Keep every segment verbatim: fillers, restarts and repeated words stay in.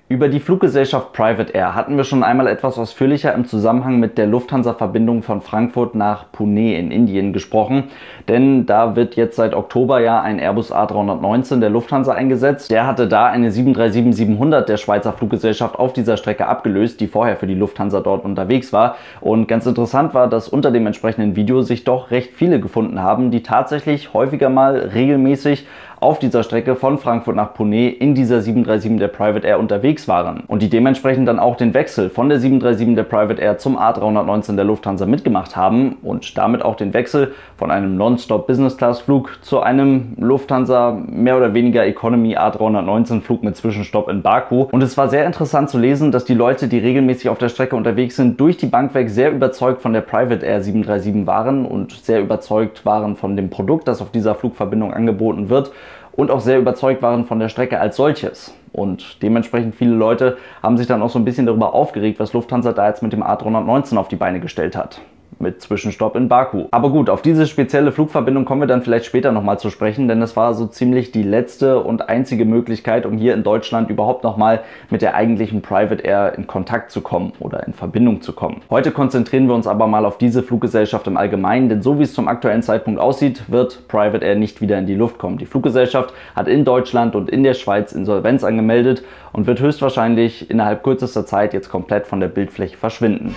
Über die Fluggesellschaft Private Air hatten wir schon einmal etwas ausführlicher im Zusammenhang mit der Lufthansa-Verbindung von Frankfurt nach Pune in Indien gesprochen, denn da wird jetzt seit Oktober ja ein Airbus A dreihundertneunzehn der Lufthansa eingesetzt. Der hatte da eine sieben drei sieben siebenhundert der Schweizer Fluggesellschaft auf dieser Strecke abgelöst, die vorher für die Lufthansa dort unterwegs war. Und ganz interessant war, dass unter dem entsprechenden Video sich doch recht viele gefunden haben, die tatsächlich häufiger mal regelmäßig auf dieser Strecke von Frankfurt nach Pune in dieser sieben drei sieben der Private Air unterwegs waren und die dementsprechend dann auch den Wechsel von der sieben drei sieben der Private Air zum A dreihundertneunzehn der Lufthansa mitgemacht haben und damit auch den Wechsel von einem Nonstop Business Class Flug zu einem Lufthansa mehr oder weniger Economy A dreihundertneunzehn Flug mit Zwischenstopp in Baku. Und es war sehr interessant zu lesen, dass die Leute, die regelmäßig auf der Strecke unterwegs sind, durch die Bank weg sehr überzeugt von der Private Air sieben drei sieben waren und sehr überzeugt waren von dem Produkt, das auf dieser Flugverbindung angeboten wird. Und auch sehr überzeugt waren von der Strecke als solches. Und dementsprechend viele Leute haben sich dann auch so ein bisschen darüber aufgeregt, was Lufthansa da jetzt mit dem A dreihundertneunzehn auf die Beine gestellt hat. Mit Zwischenstopp in Baku. Aber gut, auf diese spezielle Flugverbindung kommen wir dann vielleicht später nochmal zu sprechen, denn das war so ziemlich die letzte und einzige Möglichkeit, um hier in Deutschland überhaupt nochmal mit der eigentlichen Private Air in Kontakt zu kommen oder in Verbindung zu kommen. Heute konzentrieren wir uns aber mal auf diese Fluggesellschaft im Allgemeinen, denn so wie es zum aktuellen Zeitpunkt aussieht, wird Private Air nicht wieder in die Luft kommen. Die Fluggesellschaft hat in Deutschland und in der Schweiz Insolvenz angemeldet und wird höchstwahrscheinlich innerhalb kürzester Zeit jetzt komplett von der Bildfläche verschwinden.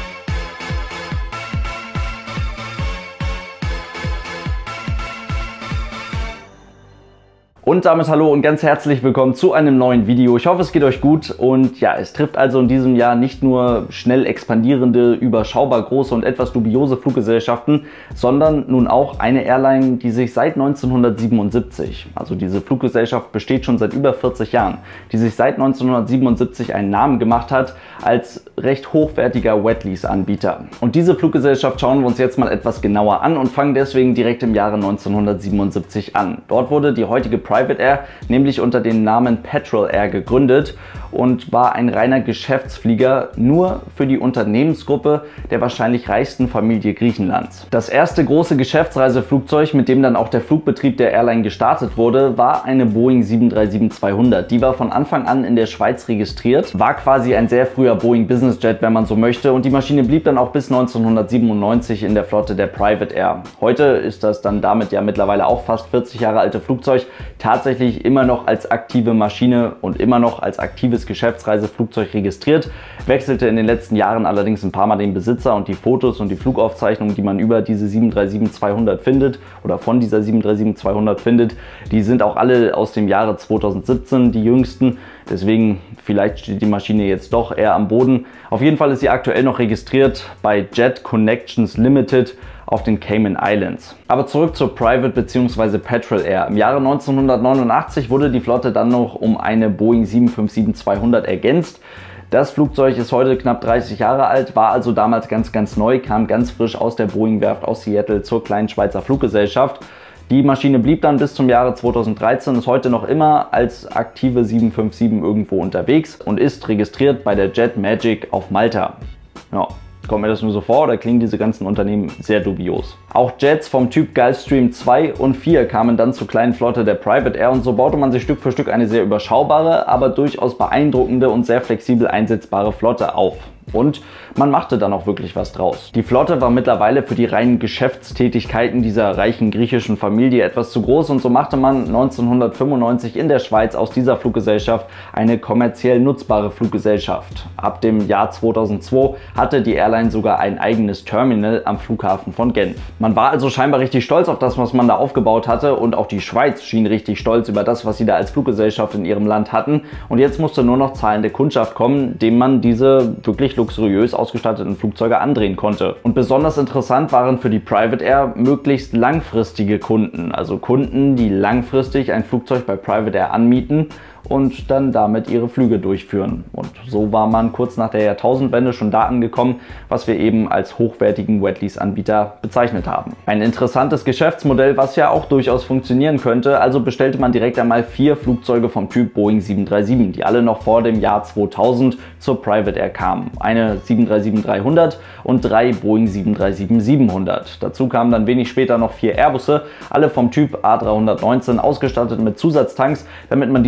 Und damit hallo und ganz herzlich willkommen zu einem neuen Video. Ich hoffe, es geht euch gut und ja, es trifft also in diesem Jahr nicht nur schnell expandierende, überschaubar große und etwas dubiose Fluggesellschaften, sondern nun auch eine Airline, die sich seit neunzehnhundertsiebenundsiebzig, also diese Fluggesellschaft besteht schon seit über vierzig Jahren, die sich seit neunzehnhundertsiebenundsiebzig einen Namen gemacht hat als recht hochwertiger Wetlease-Anbieter. Und diese Fluggesellschaft schauen wir uns jetzt mal etwas genauer an und fangen deswegen direkt im Jahre neunzehnhundertsiebenundsiebzig an. Dort wurde die heutige Private Air nämlich unter dem Namen Petrol Air gegründet und war ein reiner Geschäftsflieger nur für die Unternehmensgruppe der wahrscheinlich reichsten Familie Griechenlands. Das erste große Geschäftsreiseflugzeug, mit dem dann auch der Flugbetrieb der Airline gestartet wurde, war eine Boeing sieben drei sieben zweihundert. Die war von Anfang an in der Schweiz registriert, war quasi ein sehr früher Boeing Business Jet, wenn man so möchte, und die Maschine blieb dann auch bis neunzehnhundertsiebenundneunzig in der Flotte der Private Air. Heute ist das dann damit ja mittlerweile auch fast vierzig Jahre alte Flugzeug tatsächlich immer noch als aktive Maschine und immer noch als aktives Geschäftsreiseflugzeug registriert, wechselte in den letzten Jahren allerdings ein paar Mal den Besitzer und die Fotos und die Flugaufzeichnungen, die man über diese sieben drei sieben zweihundert findet oder von dieser sieben drei sieben zweihundert findet, die sind auch alle aus dem Jahre zweitausendsiebzehn, die jüngsten. Deswegen vielleicht steht die Maschine jetzt doch eher am Boden. Auf jeden Fall ist sie aktuell noch registriert bei Jet Connections Limited auf den Cayman Islands. Aber zurück zur Private bzw. Petrol Air. Im Jahre neunzehnhundertneunundachtzig wurde die Flotte dann noch um eine Boeing sieben fünf sieben zweihundert ergänzt. Das Flugzeug ist heute knapp dreißig Jahre alt, war also damals ganz, ganz neu, kam ganz frisch aus der Boeing-Werft aus Seattle zur kleinen Schweizer Fluggesellschaft. Die Maschine blieb dann bis zum Jahre zweitausenddreizehn, ist heute noch immer als aktive sieben fünf sieben irgendwo unterwegs und ist registriert bei der Jet Magic auf Malta. Ja. Kommt mir das nur so vor oder klingen diese ganzen Unternehmen sehr dubios? Auch Jets vom Typ Gulfstream zwei und vier kamen dann zur kleinen Flotte der Private Air und so baute man sich Stück für Stück eine sehr überschaubare, aber durchaus beeindruckende und sehr flexibel einsetzbare Flotte auf. Und man machte dann auch wirklich was draus. Die Flotte war mittlerweile für die reinen Geschäftstätigkeiten dieser reichen griechischen Familie etwas zu groß und so machte man neunzehnhundertfünfundneunzig in der Schweiz aus dieser Fluggesellschaft eine kommerziell nutzbare Fluggesellschaft. Ab dem Jahr zweitausendzwei hatte die Airline sogar ein eigenes Terminal am Flughafen von Genf. Man war also scheinbar richtig stolz auf das, was man da aufgebaut hatte, und auch die Schweiz schien richtig stolz über das, was sie da als Fluggesellschaft in ihrem Land hatten, und jetzt musste nur noch zahlende Kundschaft kommen, dem man diese wirklich luxuriös ausgestatteten Flugzeuge andrehen konnte. Und besonders interessant waren für die Private Air möglichst langfristige Kunden, also Kunden, die langfristig ein Flugzeug bei Private Air anmieten und dann damit ihre Flüge durchführen. Und so war man kurz nach der Jahrtausendwende schon da angekommen, was wir eben als hochwertigen Wetlease-Anbieter bezeichnet haben. Ein interessantes Geschäftsmodell, was ja auch durchaus funktionieren könnte. Also bestellte man direkt einmal vier Flugzeuge vom Typ Boeing sieben drei sieben, die alle noch vor dem Jahr zweitausend zur Private Air kamen. Eine sieben drei sieben dreihundert und drei Boeing sieben drei sieben siebenhundert. Dazu kamen dann wenig später noch vier Airbusse, alle vom Typ A dreihundertneunzehn, ausgestattet mit Zusatztanks, damit man diese Flugzeuge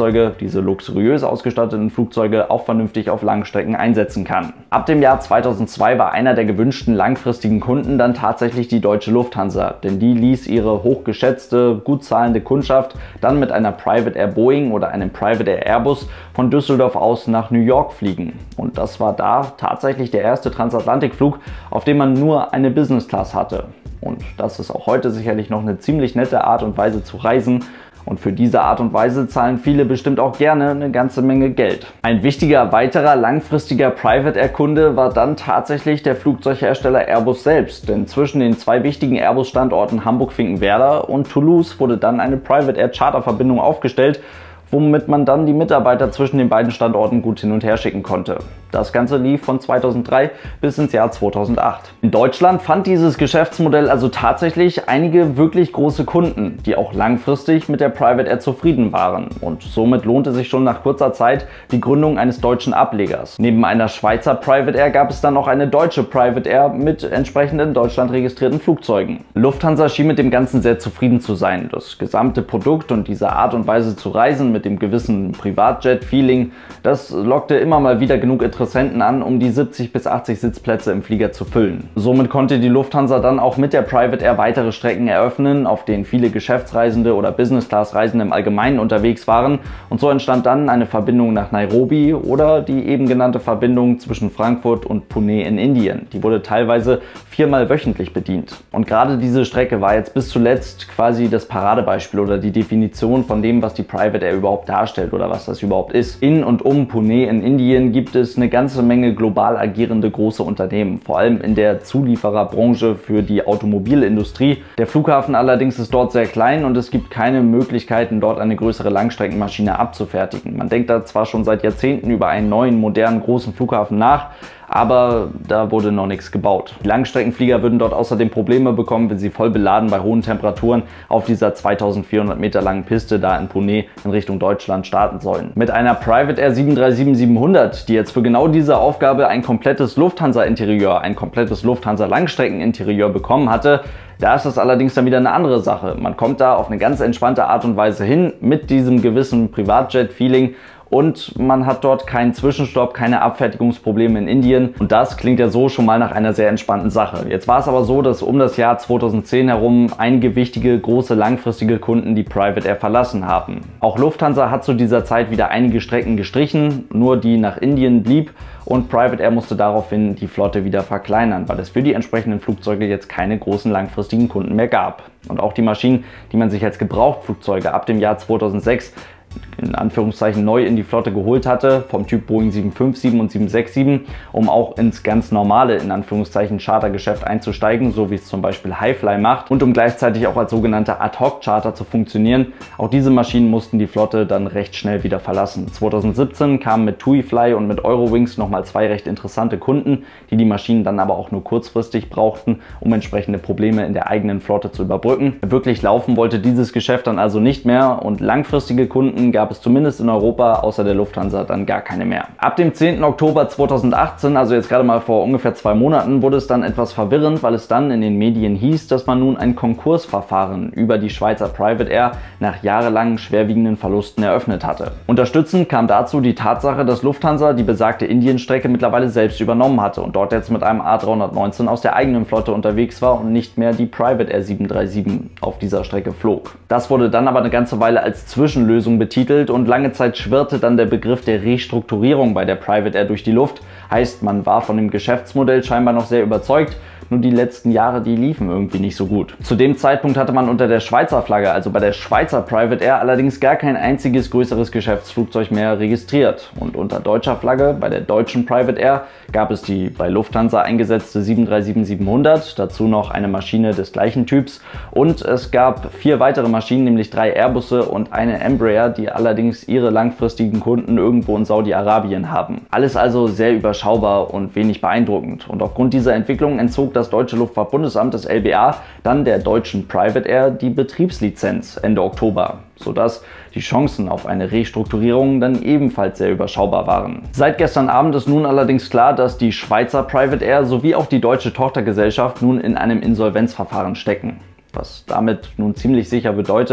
Flugzeuge, diese luxuriös ausgestatteten Flugzeuge, auch vernünftig auf Langstrecken einsetzen kann. Ab dem Jahr zweitausendzwei war einer der gewünschten langfristigen Kunden dann tatsächlich die Deutsche Lufthansa, denn die ließ ihre hochgeschätzte, gut zahlende Kundschaft dann mit einer Private Air Boeing oder einem Private Air Airbus von Düsseldorf aus nach New York fliegen. Und das war da tatsächlich der erste Transatlantikflug, auf dem man nur eine Business Class hatte. Und das ist auch heute sicherlich noch eine ziemlich nette Art und Weise zu reisen. Und für diese Art und Weise zahlen viele bestimmt auch gerne eine ganze Menge Geld. Ein wichtiger weiterer langfristiger Private Air Kunde war dann tatsächlich der Flugzeughersteller Airbus selbst. Denn zwischen den zwei wichtigen Airbus-Standorten Hamburg-Finkenwerder und Toulouse wurde dann eine Private Air Charterverbindung aufgestellt, womit man dann die Mitarbeiter zwischen den beiden Standorten gut hin und her schicken konnte. Das Ganze lief von zweitausenddrei bis ins Jahr zweitausendacht. In Deutschland fand dieses Geschäftsmodell also tatsächlich einige wirklich große Kunden, die auch langfristig mit der Private Air zufrieden waren. Und somit lohnte sich schon nach kurzer Zeit die Gründung eines deutschen Ablegers. Neben einer Schweizer Private Air gab es dann auch eine deutsche Private Air mit entsprechenden in Deutschland registrierten Flugzeugen. Lufthansa schien mit dem Ganzen sehr zufrieden zu sein. Das gesamte Produkt und diese Art und Weise zu reisen mit dem gewissen Privatjet-Feeling, das lockte immer mal wieder genug Interessenten an, um die siebzig bis achtzig Sitzplätze im Flieger zu füllen. Somit konnte die Lufthansa dann auch mit der Private Air weitere Strecken eröffnen, auf denen viele Geschäftsreisende oder Business-Class-Reisende im Allgemeinen unterwegs waren, und so entstand dann eine Verbindung nach Nairobi oder die eben genannte Verbindung zwischen Frankfurt und Pune in Indien. Die wurde teilweise viermal wöchentlich bedient. Und gerade diese Strecke war jetzt bis zuletzt quasi das Paradebeispiel oder die Definition von dem, was die Private Air überhaupt darstellt oder was das überhaupt ist. In und um Pune in Indien gibt es eine ganze Menge global agierende große Unternehmen, vor allem in der Zuliefererbranche für die Automobilindustrie. Der Flughafen allerdings ist dort sehr klein und es gibt keine Möglichkeiten, dort eine größere Langstreckenmaschine abzufertigen. Man denkt da zwar schon seit Jahrzehnten über einen neuen, modernen, großen Flughafen nach, aber da wurde noch nichts gebaut. Die Langstreckenflieger würden dort außerdem Probleme bekommen, wenn sie voll beladen bei hohen Temperaturen auf dieser zweitausendvierhundert Meter langen Piste da in Pune in Richtung Deutschland starten sollen. Mit einer Private Air sieben drei sieben siebenhundert, die jetzt für genau diese Aufgabe ein komplettes Lufthansa-Interieur, ein komplettes Lufthansa-Langstrecken-Interieur bekommen hatte, da ist das allerdings dann wieder eine andere Sache. Man kommt da auf eine ganz entspannte Art und Weise hin mit diesem gewissen Privatjet-Feeling. Und man hat dort keinen Zwischenstopp, keine Abfertigungsprobleme in Indien. Und das klingt ja so schon mal nach einer sehr entspannten Sache. Jetzt war es aber so, dass um das Jahr zweitausendzehn herum einige wichtige, große, langfristige Kunden die Private Air verlassen haben. Auch Lufthansa hat zu dieser Zeit wieder einige Strecken gestrichen, nur die nach Indien blieb. Und Private Air musste daraufhin die Flotte wieder verkleinern, weil es für die entsprechenden Flugzeuge jetzt keine großen langfristigen Kunden mehr gab. Und auch die Maschinen, die man sich als Gebrauchtflugzeuge ab dem Jahr zweitausendsechs in Anführungszeichen neu in die Flotte geholt hatte, vom Typ Boeing sieben fünf sieben und sieben sechs sieben, um auch ins ganz normale, in Anführungszeichen, Chartergeschäft einzusteigen, so wie es zum Beispiel Highfly macht, und um gleichzeitig auch als sogenannte Ad-Hoc-Charter zu funktionieren. Auch diese Maschinen mussten die Flotte dann recht schnell wieder verlassen. zweitausendsiebzehn kamen mit TuiFly und mit Eurowings nochmal zwei recht interessante Kunden, die die Maschinen dann aber auch nur kurzfristig brauchten, um entsprechende Probleme in der eigenen Flotte zu überbrücken. Wirklich laufen wollte dieses Geschäft dann also nicht mehr, und langfristige Kunden gab es zumindest in Europa außer der Lufthansa dann gar keine mehr. Ab dem zehnten Oktober zweitausendachtzehn, also jetzt gerade mal vor ungefähr zwei Monaten, wurde es dann etwas verwirrend, weil es dann in den Medien hieß, dass man nun ein Konkursverfahren über die Schweizer Private Air nach jahrelangen schwerwiegenden Verlusten eröffnet hatte. Unterstützend kam dazu die Tatsache, dass Lufthansa die besagte Indienstrecke mittlerweile selbst übernommen hatte und dort jetzt mit einem A dreihundertneunzehn aus der eigenen Flotte unterwegs war und nicht mehr die Private Air sieben drei sieben auf dieser Strecke flog. Das wurde dann aber eine ganze Weile als Zwischenlösung betitelt und lange Zeit schwirrte dann der Begriff der Restrukturierung bei der Private Air durch die Luft. Heißt, man war von dem Geschäftsmodell scheinbar noch sehr überzeugt, nur die letzten Jahre, die liefen irgendwie nicht so gut. Zu dem Zeitpunkt hatte man unter der Schweizer Flagge, also bei der Schweizer Private Air, allerdings gar kein einziges größeres Geschäftsflugzeug mehr registriert. Und unter deutscher Flagge, bei der deutschen Private Air, gab es die bei Lufthansa eingesetzte sieben drei sieben siebenhundert, dazu noch eine Maschine des gleichen Typs, und es gab vier weitere Maschinen, nämlich drei Airbusse und eine Embraer, die allerdings ihre langfristigen Kunden irgendwo in Saudi-Arabien haben. Alles also sehr überschaubar und wenig beeindruckend. Und aufgrund dieser Entwicklung entzog das Deutsche Luftfahrtbundesamt, das L B A, dann der deutschen Private Air die Betriebslizenz Ende Oktober, sodass die Chancen auf eine Restrukturierung dann ebenfalls sehr überschaubar waren. Seit gestern Abend ist nun allerdings klar, dass die Schweizer Private Air sowie auch die deutsche Tochtergesellschaft nun in einem Insolvenzverfahren stecken. Was damit nun ziemlich sicher bedeutet,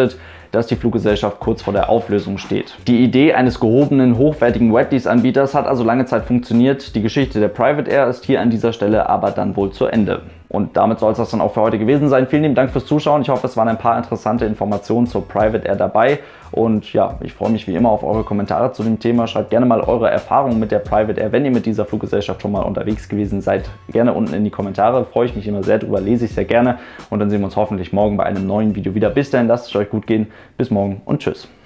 dass die Fluggesellschaft kurz vor der Auflösung steht. Die Idee eines gehobenen, hochwertigen Wet-Lease-Anbieters hat also lange Zeit funktioniert. Die Geschichte der Private Air ist hier an dieser Stelle aber dann wohl zu Ende. Und damit soll es das dann auch für heute gewesen sein. Vielen lieben Dank fürs Zuschauen. Ich hoffe, es waren ein paar interessante Informationen zur Private Air dabei. Und ja, ich freue mich wie immer auf eure Kommentare zu dem Thema. Schreibt gerne mal eure Erfahrungen mit der Private Air, wenn ihr mit dieser Fluggesellschaft schon mal unterwegs gewesen seid. Gerne unten in die Kommentare. Freue ich mich immer sehr drüber, lese ich sehr gerne. Und dann sehen wir uns hoffentlich morgen bei einem neuen Video wieder. Bis dahin, lasst es euch gut gehen. Bis morgen und tschüss.